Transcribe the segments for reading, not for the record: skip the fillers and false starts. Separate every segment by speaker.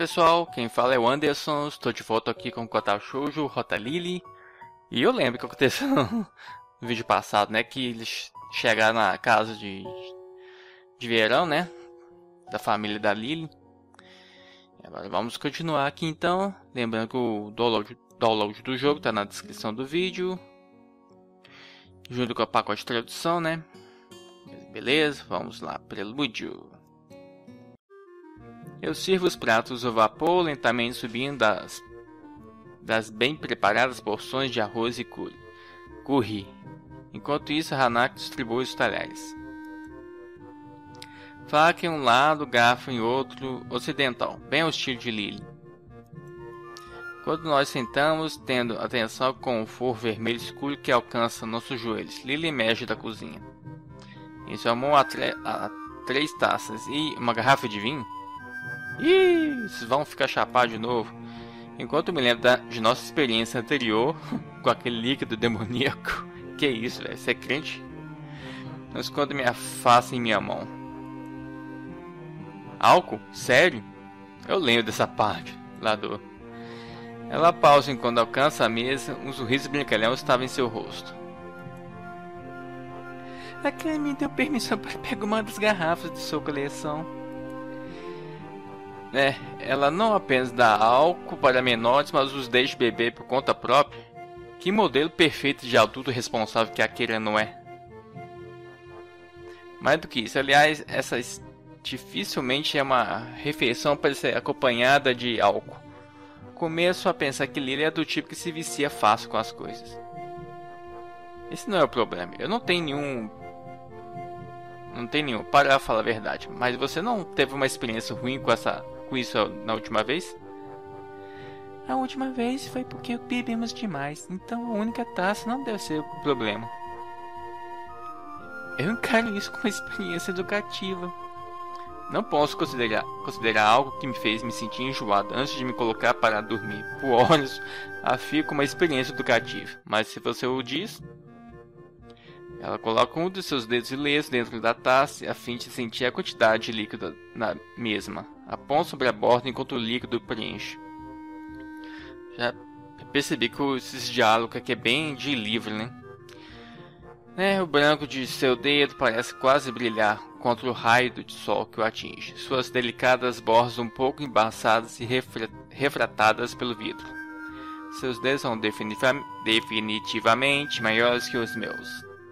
Speaker 1: Pessoal, quem fala é o Anderson, estou de volta aqui com o Kotal Shoujo, Rota Lily. E eu lembro que aconteceu no vídeo passado, né, que eles chegaram na casa de verão, né, da família da Lily. Agora vamos continuar aqui então, lembrando que o download do jogo está na descrição do vídeo, junto com o pacote de tradução, né. Beleza, vamos lá, prelúdio. Eu sirvo os pratos ao vapor, lentamente subindo das bem preparadas porções de arroz e curry. Enquanto isso, Hanako distribui os talheres. Faca em um lado, garfo em outro, ocidental, bem ao estilo de Lily. Quando nós sentamos, tendo atenção com o forro vermelho escuro que alcança nossos joelhos, Lily emerge da cozinha. Em sua mão há 3 taças e uma garrafa de vinho. Ih, vocês vão ficar chapados de novo. Enquanto me lembro de nossa experiência anterior com aquele líquido demoníaco. Que isso, velho? Você é crente? Eu escondo minha face em minha mão. Álcool? Sério? Eu lembro dessa parte lá do... Ela pausa enquanto alcança a mesa. Um sorriso brincalhão estava em seu rosto. A Karen me deu permissão para pegar uma das garrafas de sua coleção. Ela não apenas dá álcool para menores, mas os deixa beber por conta própria. Que modelo perfeito de adulto responsável que a Kira não é. Mais do que isso, aliás, essa dificilmente é uma refeição para ser acompanhada de álcool. Começo a pensar que Lily é do tipo que se vicia fácil com as coisas. Esse não é o problema. Eu não tenho nenhum, para falar a verdade. Mas você não teve uma experiência ruim com isso na última vez? A última vez foi porque bebemos demais, então a única taça não deve ser o problema. Eu encaro isso como uma experiência educativa. Não posso considerar algo que me fez me sentir enjoado antes de me colocar para dormir por horas a fio como uma experiência educativa. Mas se você o diz... Ela coloca um dos seus dedos ilesos dentro da taça a fim de sentir a quantidade de líquido na mesma. Aponta sobre a borda enquanto o líquido preenche. Já percebi que esse diálogo aqui é bem de livro, né? O branco de seu dedo parece quase brilhar contra o raio de sol que o atinge. Suas delicadas bordas um pouco embaçadas e refratadas pelo vidro. Seus dedos são definitivamente maiores que os meus.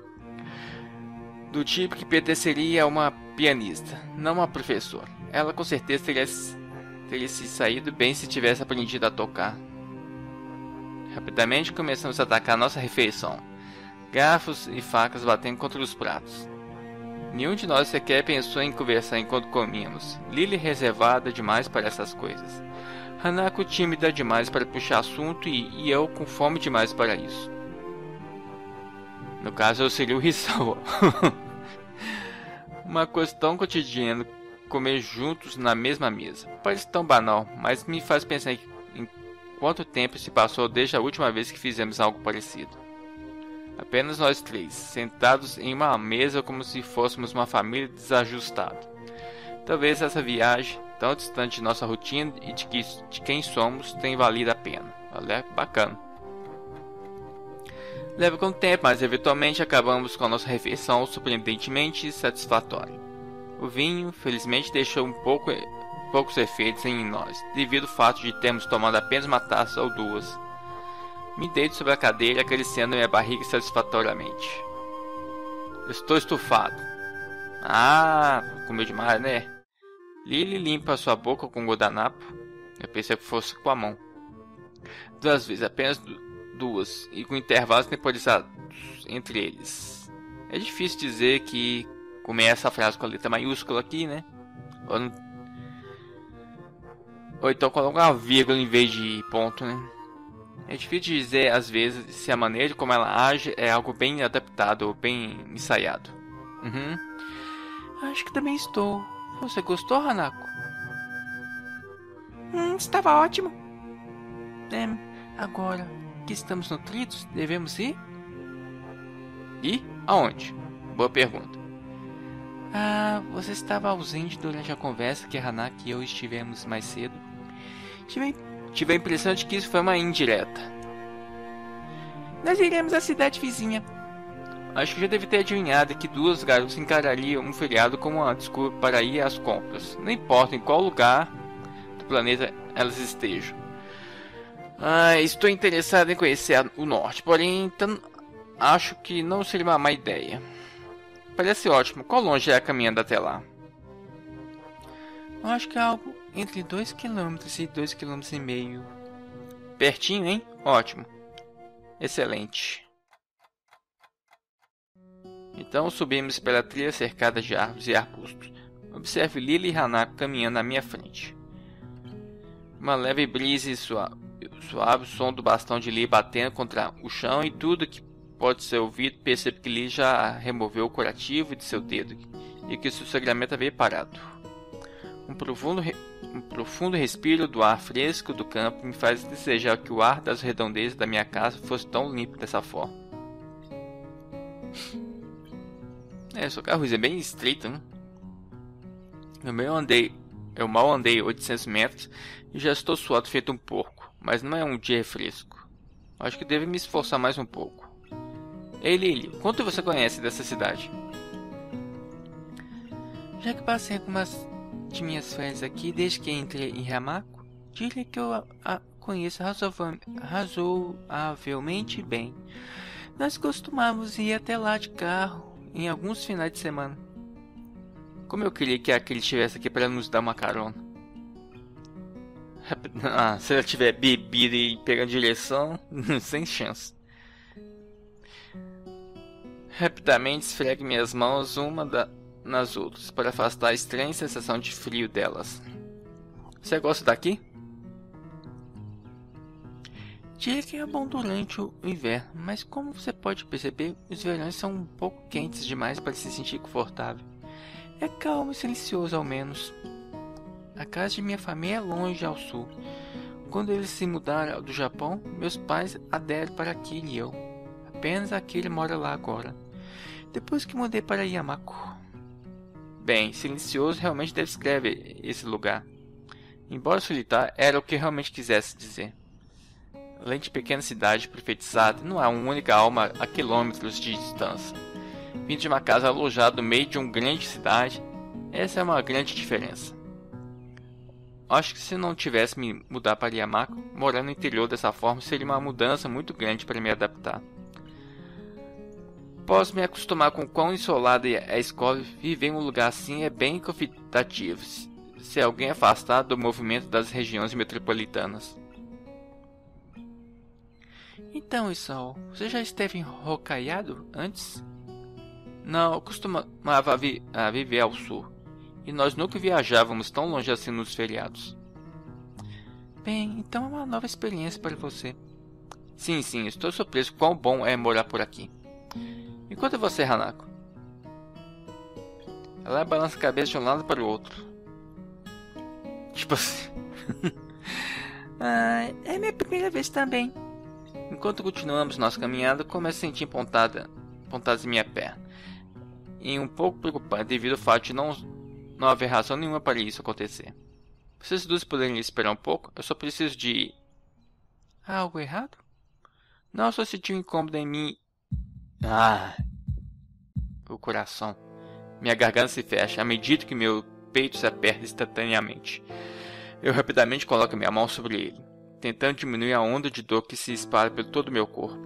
Speaker 1: Do tipo que pertenceria a uma pianista, não uma professora. Ela com certeza teria se saído bem se tivesse aprendido a tocar. Rapidamente começamos a atacar nossa refeição. Garfos e facas batendo contra os pratos. Nenhum de nós sequer pensou em conversar enquanto comíamos. Lily reservada demais para essas coisas. Hanako tímida demais para puxar assunto e eu com fome demais para isso. No caso, eu seria o Hisawa. Uma coisa tão cotidiana, comer juntos na mesma mesa. Parece tão banal, mas me faz pensar em quanto tempo se passou desde a última vez que fizemos algo parecido. Apenas nós 3, sentados em uma mesa como se fôssemos uma família desajustada. Talvez essa viagem, tão distante de nossa rotina e de quem somos, tenha valido a pena. Olha, bacana. Leva algum tempo, mas eventualmente acabamos com a nossa refeição surpreendentemente satisfatória. O vinho, felizmente, deixou poucos efeitos em nós, devido ao fato de termos tomado apenas uma taça ou 2. Me deito sobre a cadeira, acariciando minha barriga satisfatoriamente. Estou estufado. Ah, comeu demais, né? Lily limpa sua boca com um guardanapo. Eu pensei que fosse com a mão. 2 vezes, apenas 2, e com intervalos temporizados entre eles. É difícil dizer que começa a frase com a letra maiúscula aqui, né? Ou então coloca uma vírgula em vez de ponto, né? É difícil dizer às vezes se a maneira como ela age é algo bem adaptado ou bem ensaiado. Acho que também estou. Você gostou, Hanako? Estava ótimo. Agora que estamos nutridos, devemos ir? Ir? Aonde? Boa pergunta. Você estava ausente durante a conversa que Hanako e eu estivemos mais cedo. Tive a impressão de que isso foi uma indireta. Nós iremos à cidade vizinha. Acho que já deve ter adivinhado que duas garotas encarariam um feriado como uma desculpa para ir às compras. Não importa em qual lugar do planeta elas estejam. Estou interessado em conhecer o norte, porém então, acho que não seria uma má ideia. Parece ótimo. Qual longe é a caminhada até lá? Eu acho que é algo entre 2 km e 2,5 km. Pertinho, hein? Ótimo. Excelente. Então subimos pela trilha cercada de árvores e arbustos. Observe Lily e Hanako caminhando à minha frente. Uma leve brisa e suave som do bastão de Lily batendo contra o chão e tudo que pode ser ouvido. Percebo que Lily já removeu o curativo de seu dedo e que seu sangramento havia parado. Um profundo respiro do ar fresco do campo me faz desejar que o ar das redondezas da minha casa fosse tão limpo dessa forma. Sua carruagem é bem estreita, né? Eu mal andei 800 metros e já estou suado feito um porco, mas não é um dia fresco. Acho que devo me esforçar mais um pouco. Ei, Lily, quanto você conhece dessa cidade? Já que passei algumas de minhas férias aqui desde que entrei em Hamako, diria que eu a conheço razoavelmente bem. Nós costumávamos ir até lá de carro em alguns finais de semana. Como eu queria que aquele estivesse aqui para nos dar uma carona. Se ela tiver bebido e pegando direção, sem chance. Rapidamente esfregue minhas mãos nas outras para afastar a estranha sensação de frio delas. Você gosta daqui? Diria que é bom durante o inverno, mas como você pode perceber, os verões são um pouco quentes demais para se sentir confortável. É calmo e silencioso ao menos. A casa de minha família é longe ao sul. Quando eles se mudaram do Japão, meus pais aderam para aqui e eu. Apenas aquele mora lá agora. Depois que mudei para Yamako. Bem, silencioso realmente descreve esse lugar. Embora solitário, era o que realmente quisesse dizer. Além de pequena cidade profetizada, não há uma única alma a quilômetros de distância. Vindo de uma casa alojada no meio de uma grande cidade, essa é uma grande diferença. Acho que se não tivesse me mudar para Yamako, morar no interior dessa forma seria uma mudança muito grande para me adaptar. Posso me acostumar com quão isolada é a escola e viver em um lugar assim é bem convidativo, se alguém afastado do movimento das regiões metropolitanas. Então, Isao, você já esteve em Hokkaido antes? Não, eu costumava viver ao sul, e nós nunca viajávamos tão longe assim nos feriados. Bem, então é uma nova experiência para você. Sim, estou surpreso quão bom é morar por aqui. E quanto a você, Hanako? Ela balança a cabeça de um lado para o outro. Tipo assim. É minha primeira vez também. Enquanto continuamos nossa caminhada, começo a sentir pontadas em minha perna. E um pouco preocupante devido ao fato de não haver razão nenhuma para isso acontecer. Vocês duas poderiam esperar um pouco? Eu só preciso de... Há algo errado? Não, só senti um incômodo em mim. O coração. Minha garganta se fecha à medida que meu peito se aperta instantaneamente. Eu rapidamente coloco minha mão sobre ele, tentando diminuir a onda de dor que se espalha por todo o meu corpo.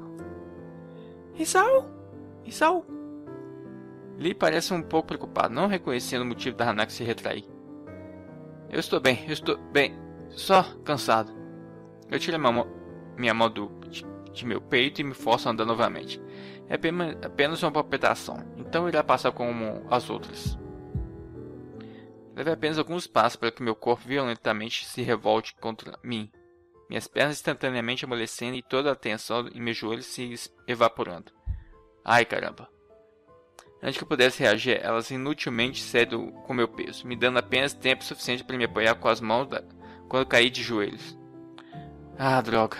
Speaker 1: Isao? Lee parece um pouco preocupado, não reconhecendo o motivo da Hanako se retrair. Eu estou bem, só cansado. Eu tiro minha mão de meu peito e me forço a andar novamente. É apenas uma palpitação, então irá passar como as outras. Leve apenas alguns passos para que meu corpo violentamente se revolte contra mim. Minhas pernas instantaneamente amolecendo e toda a tensão em meus joelhos se evaporando. Ai, caramba. Antes que eu pudesse reagir, elas inutilmente cedem com meu peso, me dando apenas tempo suficiente para me apoiar com as mãos quando caí de joelhos. Droga.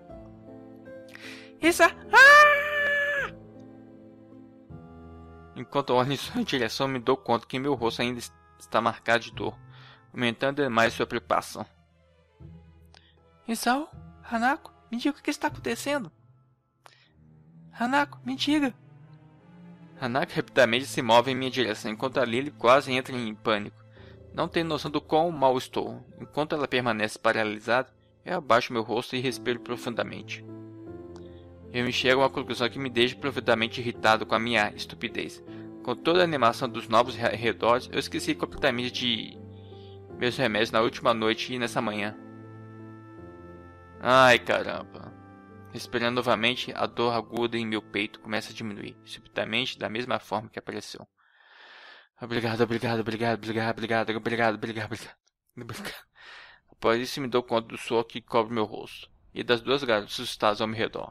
Speaker 1: Enquanto olho em sua direção, me dou conta que meu rosto ainda está marcado de dor, aumentando demais sua preocupação. Isao? Hanako? Me diga o que está acontecendo. Hanako, me diga. Hanako rapidamente se move em minha direção, enquanto a Lily quase entra em pânico. Não tenho noção do quão mal estou. Enquanto ela permanece paralisada, eu abaixo meu rosto e respiro profundamente. Eu me chego a uma conclusão que me deixa profundamente irritado com a minha estupidez. Com toda a animação dos novos redores, eu esqueci completamente de meus remédios na última noite e nessa manhã. Ai, caramba. Respirando novamente, a dor aguda em meu peito começa a diminuir, subitamente, da mesma forma que apareceu. Obrigado. Após isso, me dou conta do suor que cobre meu rosto, e das duas garotas assustadas ao meu redor.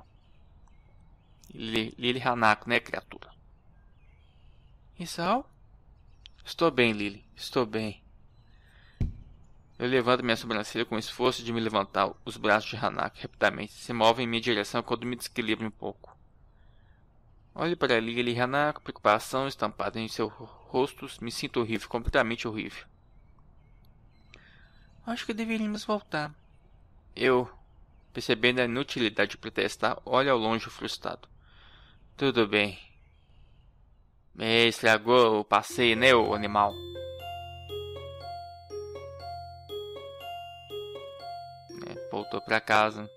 Speaker 1: Lily Hanako, né, criatura? Isao? Estou bem, Lily. Estou bem. Eu levanto minha sobrancelha com o esforço de me levantar. Os braços de Hanako rapidamente se movem em minha direção quando me desequilibro um pouco. Olho para Lily e Hanako, preocupação estampada em seus rostos. Me sinto horrível, completamente horrível. Acho que deveríamos voltar. Eu, percebendo a inutilidade de protestar, olho ao longe frustrado. Tudo bem. Estragou o passeio, né, ô animal? Voltou para casa.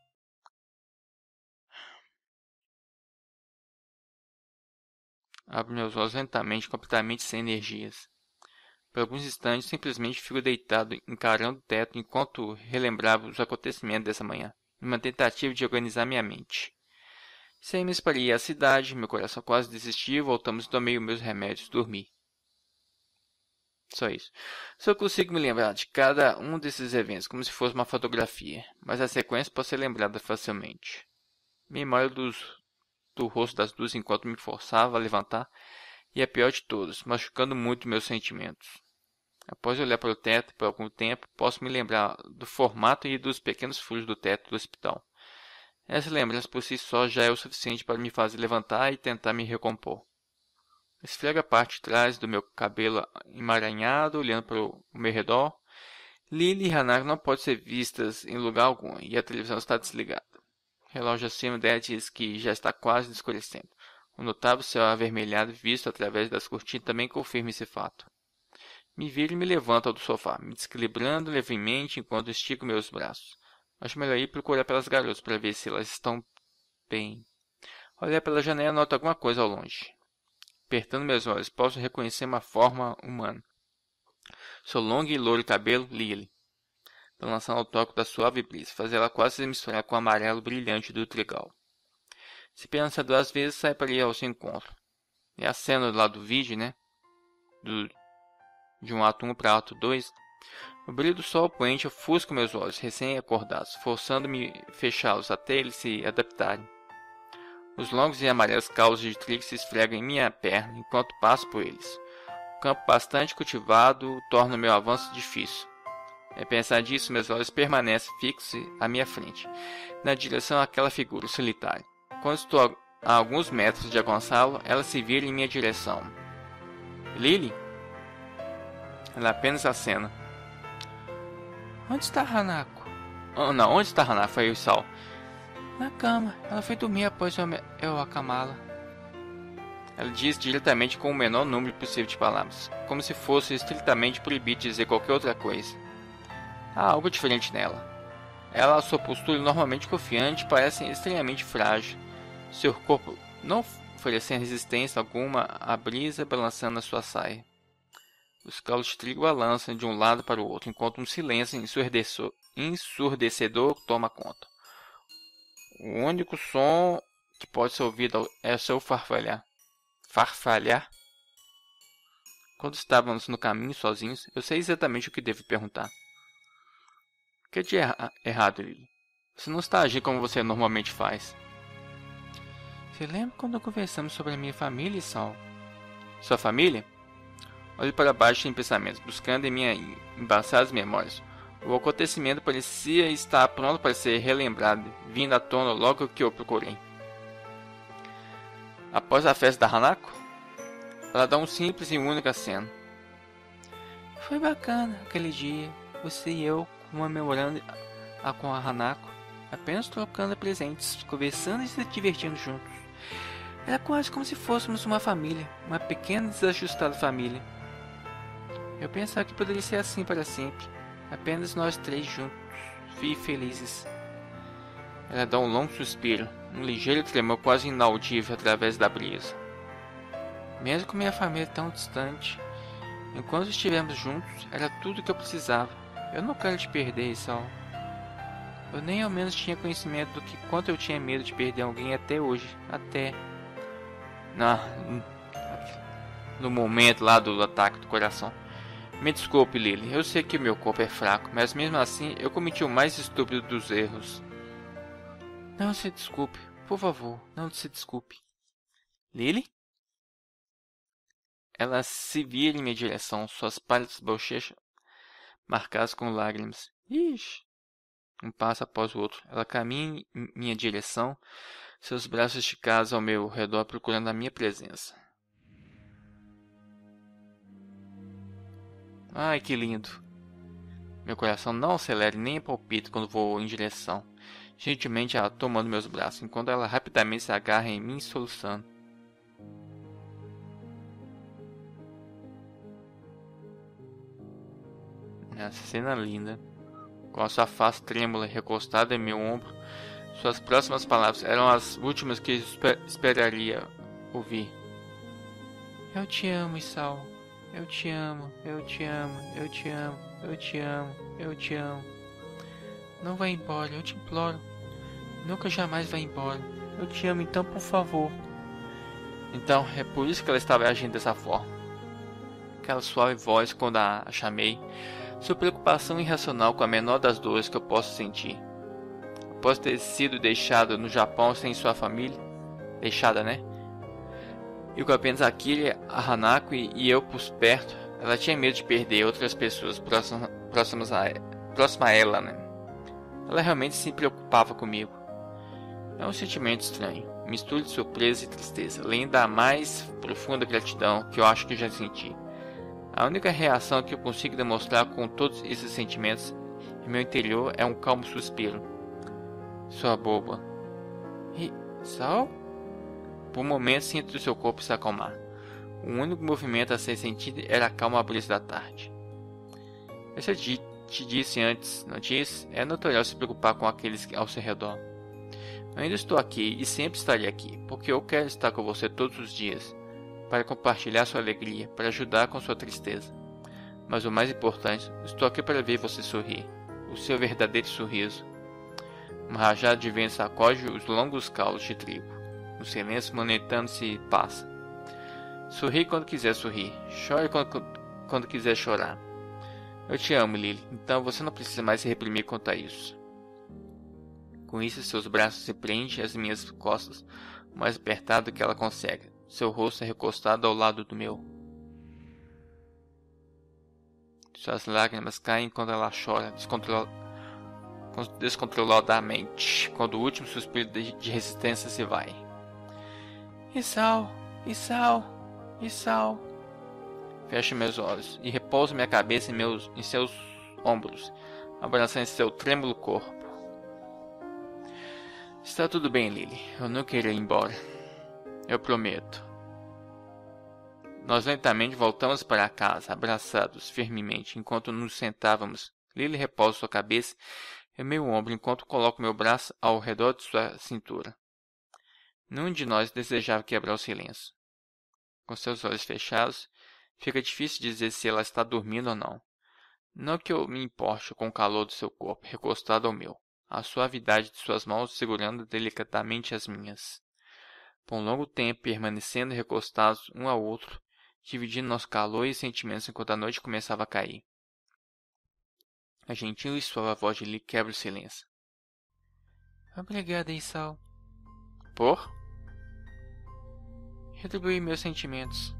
Speaker 1: Abro meus olhos lentamente, completamente sem energias. Por alguns instantes, simplesmente fico deitado, encarando o teto enquanto relembrava os acontecimentos dessa manhã, numa tentativa de organizar minha mente. Sem me espalhar a cidade, meu coração quase desistiu, voltamos e tomei os meus remédios, dormi. Só isso. Só consigo me lembrar de cada um desses eventos como se fosse uma fotografia, mas a sequência pode ser lembrada facilmente. Memória do rosto das duas enquanto me forçava a levantar, e a pior de todas, machucando muito meus sentimentos. Após olhar para o teto por algum tempo, posso me lembrar do formato e dos pequenos furos do teto do hospital. Essa lembrança por si só já é o suficiente para me fazer levantar e tentar me recompor. Esfrego a parte de trás do meu cabelo emaranhado, olhando para o meu redor. Lily e Hanako não podem ser vistas em lugar algum, e a televisão está desligada. O relógio acima dela diz que já está quase escurecendo. O notável céu avermelhado visto através das cortinas também confirma esse fato. Me viro e me levanto do sofá, me desequilibrando levemente enquanto estico meus braços. Acho melhor ir procurar pelas garotas para ver se elas estão bem. Olhar pela janela e noto alguma coisa ao longe. Apertando meus olhos, posso reconhecer uma forma humana. Seu longo e louro cabelo, Lily, balançando ao toque da suave brisa, faz ela quase se misturar com o amarelo brilhante do trigal. Se pensa duas vezes, sai para ir ao seu encontro. É a cena do lado do vídeo, né? De um ato 1 para ato 2. O brilho do sol poente ofusca meus olhos recém-acordados, forçando-me a fechá-los até eles se adaptarem. Os longos e amarelos caules de trigo se esfregam em minha perna enquanto passo por eles. O campo bastante cultivado torna meu avanço difícil. Ao pensar disso, meus olhos permanecem fixos à minha frente, na direção àquela figura solitária. Quando estou a alguns metros de alcançá-lo, ela se vira em minha direção. Lily? Ela apenas acena. Onde está Hanako? Oh, não, onde está Hanako? Foi o Sal. Na cama. Ela foi dormir após eu acamá-la. Ela diz diretamente com o menor número possível de palavras, como se fosse estritamente proibido dizer qualquer outra coisa. Há algo diferente nela. Ela, a sua postura normalmente confiante, parece extremamente frágil. Seu corpo não oferecendo resistência alguma à brisa balançando a sua saia. Os calos de trigo balançam de um lado para o outro, enquanto um silêncio ensurdecedor toma conta. O único som que pode ser ouvido é o seu farfalhar. Farfalhar? Quando estávamos no caminho sozinhos, eu sei exatamente o que devo perguntar. O que é de errado, Lily? Você não está agindo como você normalmente faz. Você lembra quando conversamos sobre a minha família, Sal? Sua família? Olho para baixo em pensamentos, buscando em minhas embaçadas memórias. O acontecimento parecia estar pronto para ser relembrado, vindo à tona logo que eu procurei. Após a festa da Hanako, ela dá um simples e único aceno. Foi bacana aquele dia, você e eu comemorando lá com a Hanako, apenas trocando presentes, conversando e se divertindo juntos. Era quase como se fôssemos uma família, uma pequena e desajustada família. Eu pensava que poderia ser assim para sempre, apenas nós três juntos, e felizes. Ela dá um longo suspiro, um ligeiro tremor quase inaudível através da brisa. Mesmo com minha família tão distante, enquanto estivemos juntos, era tudo o que eu precisava. Eu não quero te perder, Isao. Eu nem ao menos tinha conhecimento do que quanto eu tinha medo de perder alguém até hoje. No momento lá do ataque do coração. Me desculpe, Lily. Eu sei que meu corpo é fraco, mas mesmo assim eu cometi o mais estúpido dos erros. Não se desculpe. Por favor, não se desculpe. Lily? Ela se vira em minha direção, suas pálidas bochechas marcadas com lágrimas. Ixi! Um passo após o outro, ela caminha em minha direção, seus braços esticados ao meu redor procurando a minha presença. Ai, que lindo! Meu coração não acelera nem palpita quando vou em direção, gentilmente ela tomando meus braços, enquanto ela rapidamente se agarra em mim soluçando. Essa cena linda. Com a sua face trêmula recostada em meu ombro, suas próximas palavras eram as últimas que esperaria ouvir. Eu te amo, Isao. Eu te amo, eu te amo, eu te amo, eu te amo, eu te amo. Não vá embora, eu te imploro. Nunca jamais vá embora. Eu te amo, então, por favor. Então, é por isso que ela estava agindo dessa forma. Aquela suave voz quando a chamei. Sua preocupação irracional com a menor das dores que eu posso sentir. Após ter sido deixado no Japão sem sua família, deixada, né? E com apenas Akira, a Hanako e eu por perto, ela tinha medo de perder outras pessoas próximas a ela, né? Ela realmente se preocupava comigo. É um sentimento estranho, mistura de surpresa e tristeza, além da mais profunda gratidão que eu acho que já senti. A única reação que eu consigo demonstrar com todos esses sentimentos em meu interior é um calmo suspiro. Sua boba. E... Sal? Por um momento sinto seu corpo se acalmar. O único movimento a ser sentido era a calma brisa da tarde. Eu já te disse antes, não disse? É natural se preocupar com aqueles ao seu redor. Eu ainda estou aqui e sempre estarei aqui, porque eu quero estar com você todos os dias. Para compartilhar sua alegria, para ajudar com sua tristeza. Mas o mais importante, estou aqui para ver você sorrir, o seu verdadeiro sorriso. Uma rajada de vento sacode os longos caules de trigo. O silêncio momentâneo-se passa. Sorri quando quiser sorrir, chore quando quiser chorar. Eu te amo, Lily, então você não precisa mais se reprimir quanto a isso. Com isso, seus braços se prendem às minhas costas, o mais apertado que ela consegue. Seu rosto é recostado ao lado do meu. Suas lágrimas caem quando ela chora descontroladamente, quando o último suspiro de resistência se vai. Isao, Isao, Isao. Fecho meus olhos e repouso minha cabeça em seus ombros, abraçando seu trêmulo corpo. Está tudo bem, Lily. Eu não queria ir embora. Eu prometo. Nós lentamente voltamos para casa, abraçados firmemente, enquanto nos sentávamos. Lily repousa sua cabeça em meu ombro, enquanto coloco meu braço ao redor de sua cintura. Nenhum de nós desejava quebrar o silêncio. Com seus olhos fechados, fica difícil dizer se ela está dormindo ou não. Não que eu me importe com o calor do seu corpo, recostado ao meu, a suavidade de suas mãos segurando delicadamente as minhas. Por um longo tempo, permanecendo recostados um ao outro, dividindo nosso calor e sentimentos enquanto a noite começava a cair. A gentil e suave voz de Lee quebra o silêncio. Obrigada, Isao. Por? Retribuir meus sentimentos.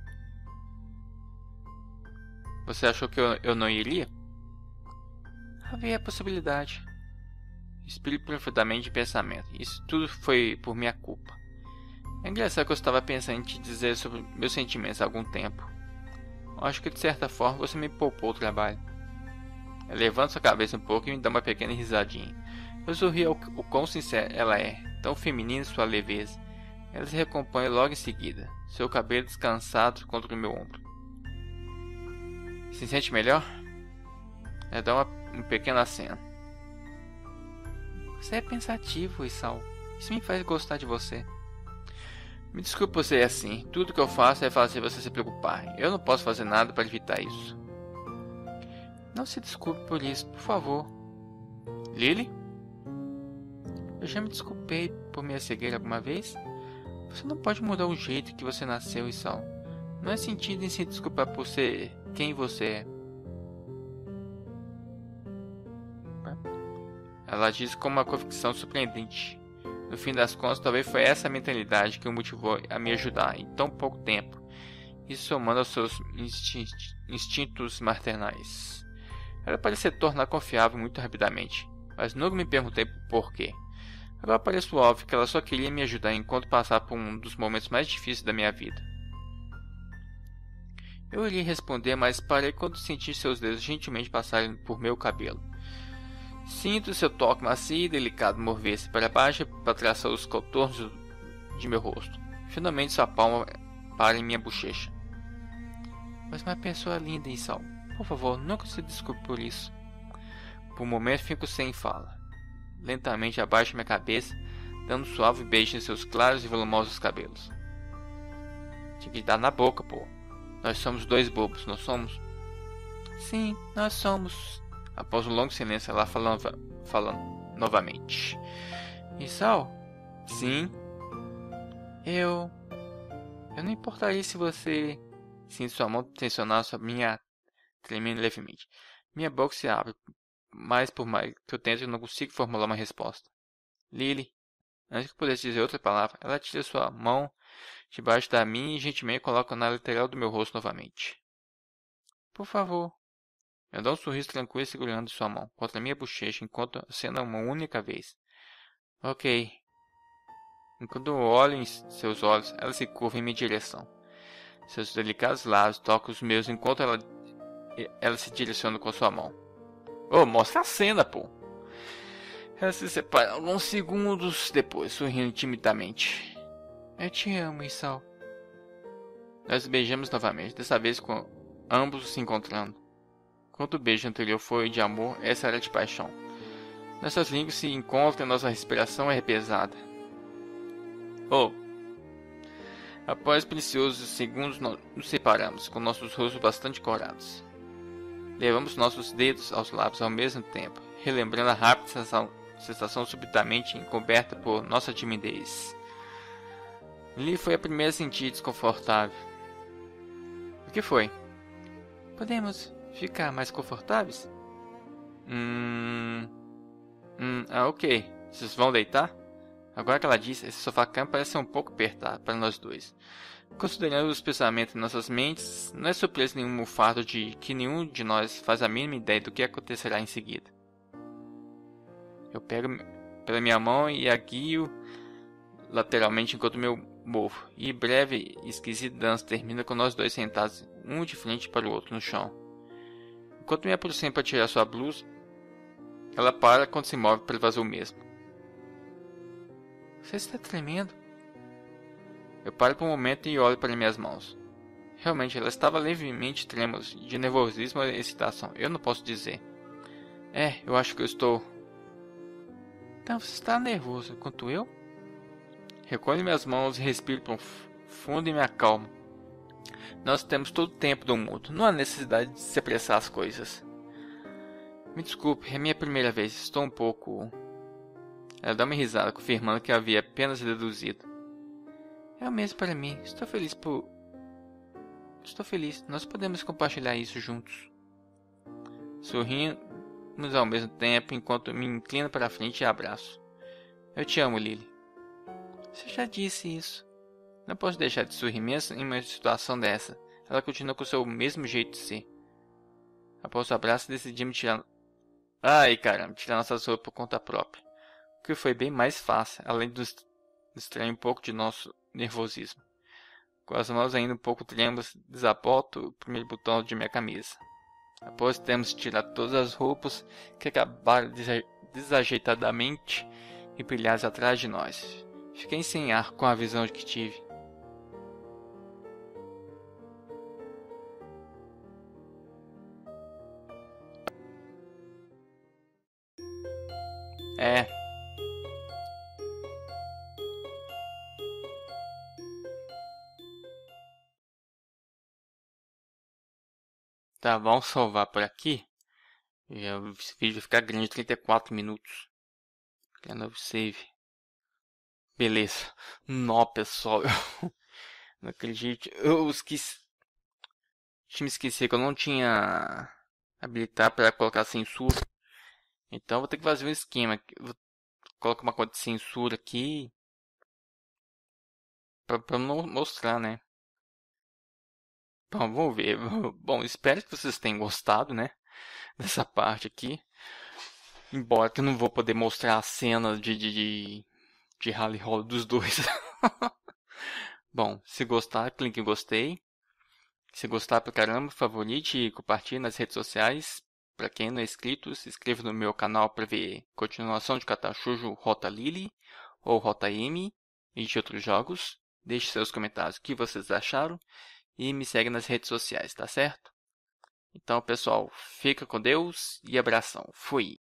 Speaker 1: Você achou que eu não iria? Havia a possibilidade. Expiro profundamente de pensamento. Isso tudo foi por minha culpa. É engraçado que eu estava pensando em te dizer sobre meus sentimentos há algum tempo. Eu acho que de certa forma você me poupou o trabalho. Ela levanta sua cabeça um pouco e me dá uma pequena risadinha. Eu sorri ao o quão sincera ela é, tão feminina em sua leveza. Ela se recompõe logo em seguida, seu cabelo descansado contra o meu ombro. Se sente melhor? Ela dá um pequeno aceno. Você é pensativo, Isao. Isso me faz gostar de você. Me desculpe por ser assim. Tudo que eu faço é fazer você se preocupar. Eu não posso fazer nada para evitar isso. Não se desculpe por isso, por favor. Lily? Eu já me desculpei por minha cegueira alguma vez? Você não pode mudar o jeito que você nasceu, Isao. Não é sentido em se desculpar por ser quem você é. Ela diz com uma convicção surpreendente. No fim das contas, talvez foi essa mentalidade que o motivou a me ajudar em tão pouco tempo, isso somando aos seus instintos maternais. Ela parecia tornar confiável muito rapidamente, mas nunca me perguntei por porquê. Agora parece óbvio que ela só queria me ajudar enquanto passava por um dos momentos mais difíceis da minha vida. Eu iria responder, mas parei quando senti seus dedos gentilmente passarem por meu cabelo. Sinto seu toque macio e delicado mover-se para baixo para traçar os contornos de meu rosto. Finalmente sua palma para em minha bochecha. Mas uma pessoa linda, Isao. Por favor, nunca se desculpe por isso. Por um momento fico sem fala. Lentamente abaixo minha cabeça, dando um suave beijo em seus claros e volumosos cabelos. Tinha que dar na boca, pô. Nós somos dois bobos, não somos? Sim, nós somos. Após um longo silêncio, ela falando novamente. Isao? Sim? Eu não importaria se você... Sinto sua mão tensionar sobre minha... Tremendo levemente. Minha boca se abre, mas por mais que eu tente, eu não consigo formular uma resposta. Lily, antes que eu pudesse dizer outra palavra, ela tira sua mão debaixo da minha e gentilmente coloca na lateral do meu rosto novamente. Por favor. Eu dou um sorriso tranquilo segurando sua mão contra minha bochecha enquanto acena uma única vez. Ok. Enquanto eu olho em seus olhos, ela se curva em minha direção. Seus delicados lábios tocam os meus enquanto ela se direciona com sua mão. Oh, mostra a cena, pô! Ela se separa alguns segundos depois, sorrindo timidamente. Eu te amo, Isao. Nós beijamos novamente, dessa vez com ambos se encontrando. Enquanto o beijo anterior foi de amor, essa era de paixão. Nossas línguas se encontram e nossa respiração é pesada. Oh! Após preciosos segundos, nos separamos, com nossos rostos bastante corados. Levamos nossos dedos aos lábios ao mesmo tempo, relembrando a rápida sensação subitamente encoberta por nossa timidez. Lily foi a primeira a sentir desconfortável. O que foi? Podemos ficar mais confortáveis? Ok. Vocês vão deitar? Agora que ela disse, esse sofá-cama parece ser um pouco apertado para nós dois. Considerando os pensamentos em nossas mentes, não é surpresa nenhuma o fato de que nenhum de nós faz a mínima ideia do que acontecerá em seguida. Eu pego pela minha mão e a guio lateralmente enquanto meu movo, e breve e esquisita dança termina com nós dois sentados, um de frente para o outro no chão. Enquanto me aproximo para tirar sua blusa, ela para quando se move para fazer o mesmo. Você está tremendo? Eu paro por um momento e olho para minhas mãos. Realmente, ela estava levemente trêmula, de nervosismo e excitação. Eu não posso dizer. Eu acho que eu estou... Então você está nervoso, quanto eu? Recolho minhas mãos e respiro profundo e me acalmo. Nós temos todo o tempo do mundo. Não há necessidade de se apressar as coisas. Me desculpe, é minha primeira vez. Estou um pouco... Ela dá uma risada, confirmando que havia apenas deduzido. É o mesmo para mim. Estou feliz. Nós podemos compartilhar isso juntos. Sorrimos ao mesmo tempo, enquanto me inclino para a frente e abraço. Eu te amo, Lily. Você já disse isso. Não posso deixar de sorrir mesmo em uma situação dessa. Ela continua com o seu mesmo jeito de ser. Após o abraço, decidimos tirar... Ai, caramba, tirar nossas roupas por conta própria. O que foi bem mais fácil, além de distrair um pouco de nosso nervosismo. Com as mãos ainda um pouco trêmulas, desaboto o primeiro botão de minha camisa. Após termos tirado todas as roupas que acabaram desajeitadamente empilhadas atrás de nós, fiquei sem ar com a visão que tive. É, tá, vamos salvar por aqui. Esse vídeo vai ficar grande, 34 minutos. Criar novo save. Beleza. Nó, pessoal. Não acredito. Eu esqueci. Tinha me esquecido que eu não tinha habilitar para colocar censura. Então vou ter que fazer um esquema. Vou colocar uma conta de censura aqui. Pra não mostrar, né? Bom, vamos ver. Bom, espero que vocês tenham gostado, né? Dessa parte aqui. Embora que eu não vou poder mostrar a cena de rally roll dos dois. Bom, se gostar, clique em gostei. Se gostar pra caramba, favorite e compartilhe nas redes sociais. Para quem não é inscrito, se inscreva no meu canal para ver continuação de Katashujo Rota Lily ou Rota M e de outros jogos. Deixe seus comentários o que vocês acharam e me segue nas redes sociais, tá certo? Então, pessoal, fica com Deus e abração. Fui!